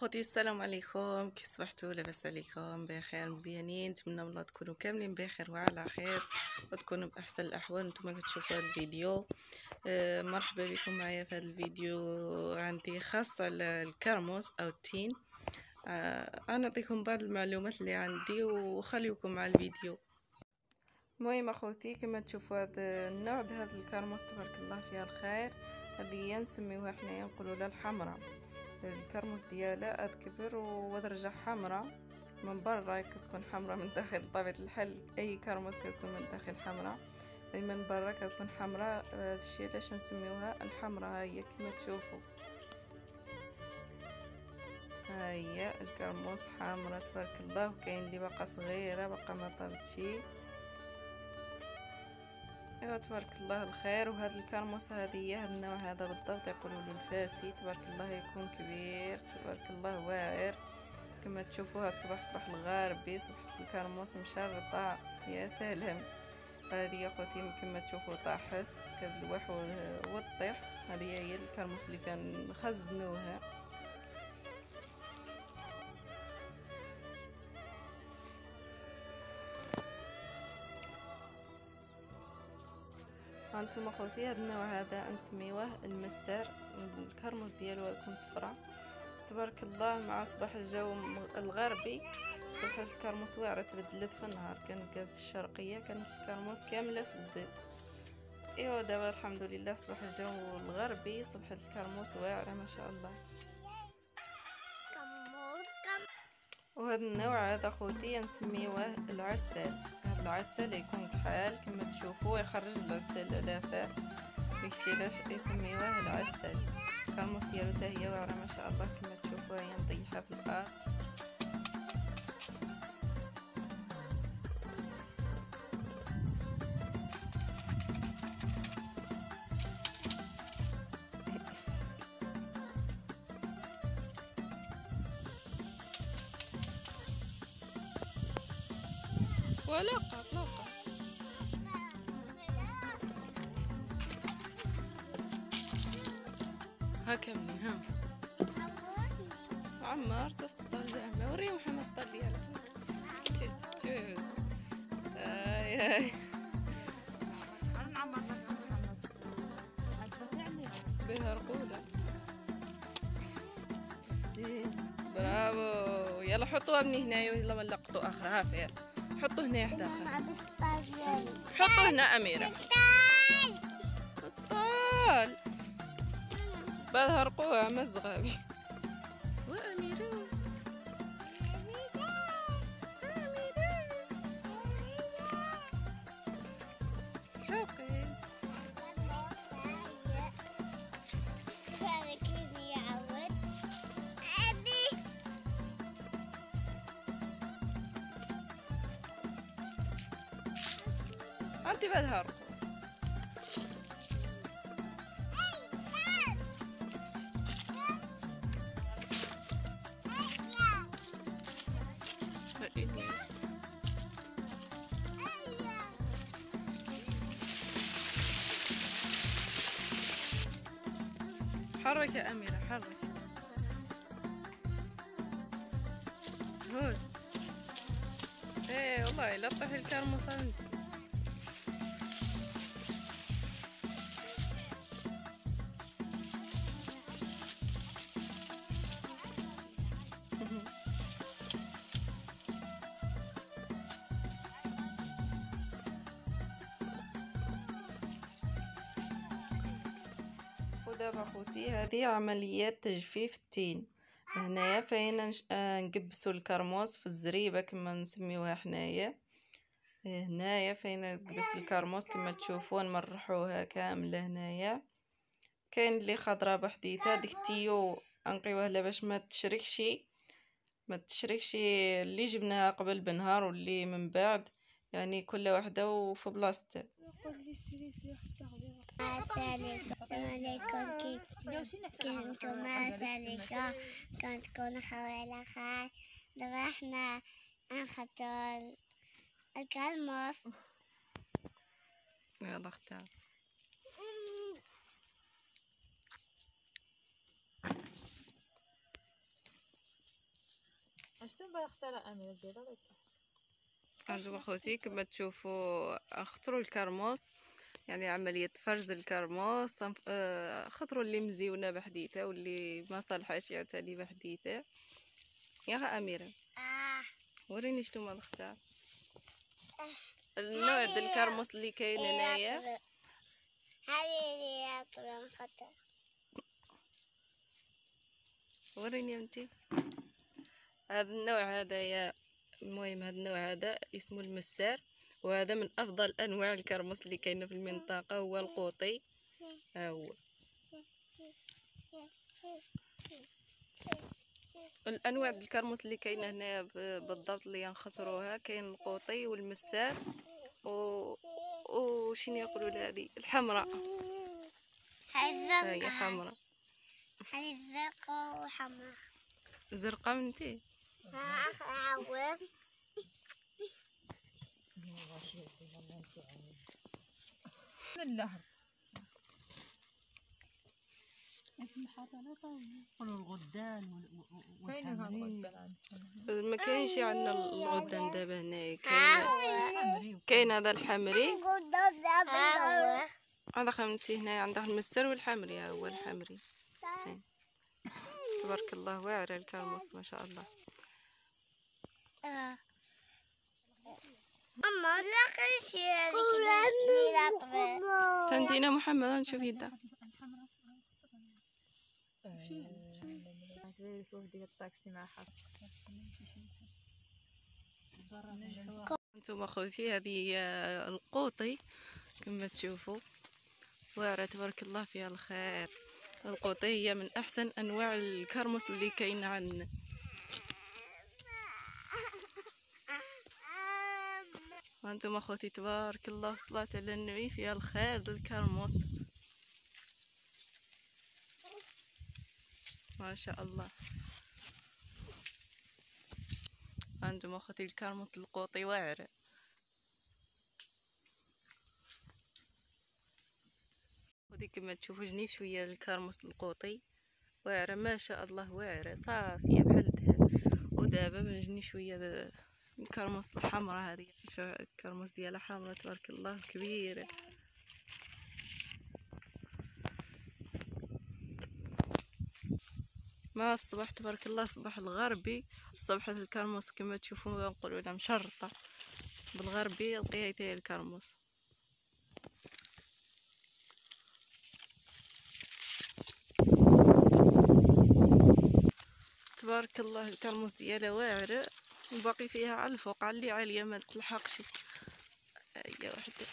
خوتي السلام عليكم، كي صبحتوا؟ لاباس عليكم؟ بخير مزيانين؟ نتمنى من الله تكونوا كاملين بخير وعلى خير وتكونوا باحسن الاحوال. نتوما كتشوفوا هذا الفيديو. مرحبا بكم معايا في هذا الفيديو. عندي خاص على الكرموس او التين. نعطيكم بعض المعلومات اللي عندي وخليكم مع الفيديو. المهم اخوتي، كما تشوفوا هذا النوع هذا الكرموس تبارك الله فيها الخير. هذه نسميوها حنايا نقولوا لها الحمراء. الكرموس ديالها كبر ودرجه حمراء من برا، كتكون حمراء من داخل. بطبيعه الحال اي كرموس كتكون من داخل حمراء، اي من برا كتكون حمراء. هذا الشيء علاش نسميوها الحمراء. ها هي كما تشوفوا، ها هي الكرموس حمراء تبارك الله. وكاين اللي باقا صغيره باقا ما طابتشي. ايوا تبارك الله الخير. وهذا الكرموس هذه هي هذا النوع هذا بالضبط، يقولوا له الفاسي. تبارك الله يكون كبير تبارك الله واعر كما تشوفوها. الصباح صباح الغاربي، صبحة الكرموس مشرطه يا سلام. هذه يا خوتي كما تشوفوا طاحت كاللوح والطيح. هذه هي الكرموس اللي كنخزنوها. هانتوما خوتي، هذا النوع هذا نسميوه المسار. الكرموس ديالو يكون صفراء تبارك الله. مع صباح الجو الغربي صبحة الكرموس واعرة تبدلت في النهار. كان كاز الشرقية كانت الكرموس كاملة في الزيت. ايوا دابا الحمد لله صباح الجو الغربي صبحة الكرموس واعرة ما شاء الله. وهذا النوع هذا خوتي نسميوه العسل. هذا العسل يكون كحال كما تشوفوا، يخرج العسل على فاه. داكشي علاش يسميوه العسل. الكرموس ديالو حتى هي واعره ما شاء الله كما تشوفوا. هي مطيحه في الارض. ولاقة هكا مني ها عمار تصطال زعما. وريهم حما سطال ديالك. جوز اي انا نعمر محمص بها رقوله. برافو. يلا حطوها من هنايا ولا ما لقطوا اخرها فيها. حطوا هنا حدا اخر. حطوا هنا اميره. اسطال بعدها رقوها مزغبي. واميره شوقي. انت بعدها رقو. حرك يا أميرة حرك. هوس. ايه والله لا تطيحي الكرموس انت. ودابا خوتي هذه عمليات تجفيف التين. هنايا فاين نقبسوا الكرموس في الزريبه كما نسميوها حنايا. هنايا فاين نقبس الكرموس كما تشوفوا نمرحوها كامله. هنايا كاين اللي خضره بحديتها. ديك التيو نقيوها لا باش ما تشركش اللي جبناها قبل بنهار واللي من بعد، يعني كل واحده وفي بلاصتها. السلام عليكم. كنتم سالكة كنتكونوا حوالي خير. دابا حنا نخدو الكرموس. يلا اختار. شتو باغي اختار امير ديالها لك. هانتوما خوتي كما تشوفوا اختروا الكرموس، يعني عملية فرز الكرموس. خطروا اللي مزيونة بحديثة واللي ما صالحاش عاوتاني بحديثة. يا أميرة وريني شنو ما نختار. النوع ديال الكرموس اللي كاين هنايا هذه اللي طبعا خطر. وريني انتي هذا النوع هذايا. المهم هذا النوع هذا اسمه المسار، وهذا من افضل انواع الكرموس اللي كاينه في المنطقه، هو القوطي. ها هو الانواع ديال الكرموس اللي كاينه هنا بالضبط اللي نخطروها. كاين القوطي والمسار وشنو يقولوا لهذه الحمراء. هاي حمراء، هذه زرقاء وحمراء. زرقاء منتي. عوض اللهر قولوا الغدان كاين والحمري. ما كاينش عندنا الغدان دابا هنايا. الحمري كاين هذا الحمري، هذا خمنتي هنا عندك المسر والحمري. ها هو الحمري. تبارك الله واعره الكرموس ما شاء الله. أما لا خشي تنتينا محمد نشوف يدا. انتم اخوتي هذه هي القوطي كما تشوفوا، واعره تبارك الله فيها الخير. القوطي هي من احسن انواع الكرموس اللي كاين عندنا. وانتم اخوتي تبارك الله صلاة على النبي فيها الخير الكرموس ما شاء الله. انتم اخوتي الكرموس القوطي واعره. ودي كما تشوفوا جني شويه الكرموس القوطي واعره ما شاء الله، واعره صافيه بحال الذهب. ودابا بنجني شويه الكرموس الحمراء. هذه الكرموس ديالها حمراء تبارك الله كبيره. مع الصباح تبارك الله صباح الغربي. صبحة الكرموس كما تشوفوا نقولوا لها مشرطه بالغربي لقيتي الكرموس. تبارك الله الكرموس ديالها واعره وباقي فيها على الفوق على اللي عاليه ما تلحقش. هي وحده.